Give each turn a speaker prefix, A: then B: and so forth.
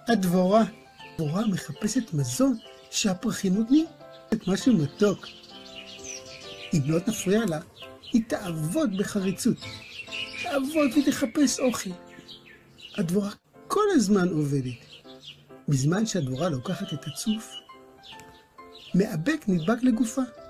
A: הדבורה מחפשת מזון שהפרחים נותנים, את משהו מתוק. אם לא תפריע לה, היא תעבוד בחריצות. תעבוד ותחפש אוכל. הדבורה כל הזמן עובדת. בזמן שהדבורה לוקחת את הצוף, מאבק נדבק לגופה.